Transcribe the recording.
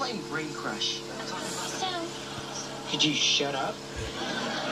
playing Brain Crush. So? Could you shut up?